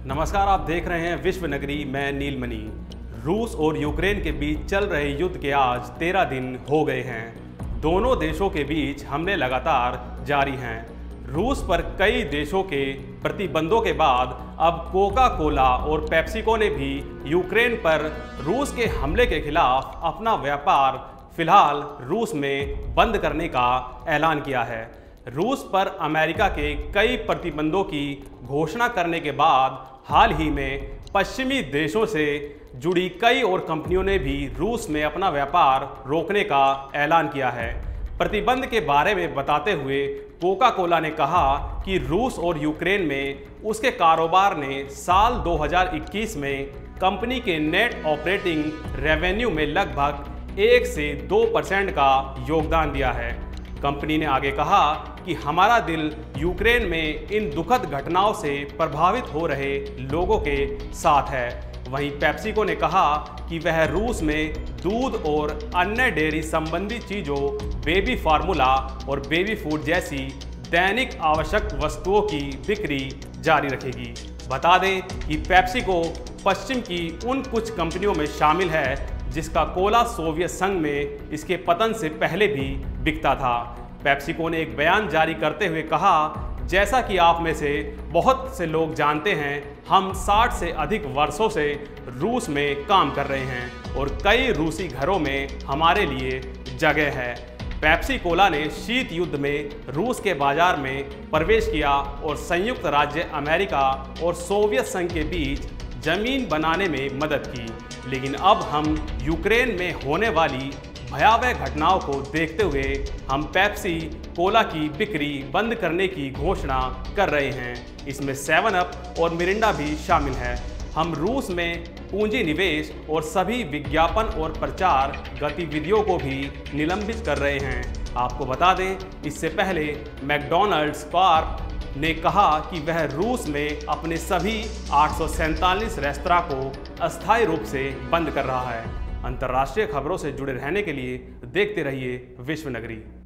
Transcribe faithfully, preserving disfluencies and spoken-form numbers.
नमस्कार, आप देख रहे हैं विश्व नगरी। मैं नीलमणि। रूस और यूक्रेन के बीच चल रहे युद्ध के आज तेरह दिन हो गए हैं। दोनों देशों के बीच हमले लगातार जारी हैं। रूस पर कई देशों के प्रतिबंधों के बाद अब कोका कोला और पेप्सिको ने भी यूक्रेन पर रूस के हमले के खिलाफ अपना व्यापार फिलहाल रूस में बंद करने का ऐलान किया है। रूस पर अमेरिका के कई प्रतिबंधों की घोषणा करने के बाद हाल ही में पश्चिमी देशों से जुड़ी कई और कंपनियों ने भी रूस में अपना व्यापार रोकने का ऐलान किया है। प्रतिबंध के बारे में बताते हुए कोका कोला ने कहा कि रूस और यूक्रेन में उसके कारोबार ने साल दो हज़ार इक्कीस में कंपनी के नेट ऑपरेटिंग रेवेन्यू में लगभग एक से दो परसेंट का योगदान दिया है। कंपनी ने आगे कहा कि हमारा दिल यूक्रेन में इन दुखद घटनाओं से प्रभावित हो रहे लोगों के साथ है। वहीं पेप्सिको ने कहा कि वह रूस में दूध और अन्य डेयरी संबंधी चीज़ों, बेबी फार्मूला और बेबी फूड जैसी दैनिक आवश्यक वस्तुओं की बिक्री जारी रखेगी। बता दें कि पेप्सिको पश्चिम की उन कुछ कंपनियों में शामिल है जिसका कोला सोवियत संघ में इसके पतन से पहले भी बिकता था। पेप्सिको ने एक बयान जारी करते हुए कहा, जैसा कि आप में से बहुत से लोग जानते हैं, हम साठ से अधिक वर्षों से रूस में काम कर रहे हैं और कई रूसी घरों में हमारे लिए जगह है। पेप्सी कोला ने शीत युद्ध में रूस के बाजार में प्रवेश किया और संयुक्त राज्य अमेरिका और सोवियत संघ के बीच जमीन बनाने में मदद की, लेकिन अब हम यूक्रेन में होने वाली भयावह घटनाओं को देखते हुए हम पेप्सी कोला की बिक्री बंद करने की घोषणा कर रहे हैं। इसमें सेवन अप और मिरिंडा भी शामिल है। हम रूस में पूंजी निवेश और सभी विज्ञापन और प्रचार गतिविधियों को भी निलंबित कर रहे हैं। आपको बता दें, इससे पहले मैकडॉनल्ड्स कॉर्प ने कहा कि वह रूस में अपने सभी आठ सौ सैंतालीस रेस्तरां को अस्थायी रूप से बंद कर रहा है। अंतर्राष्ट्रीय खबरों से जुड़े रहने के लिए देखते रहिए विश्व नगरी।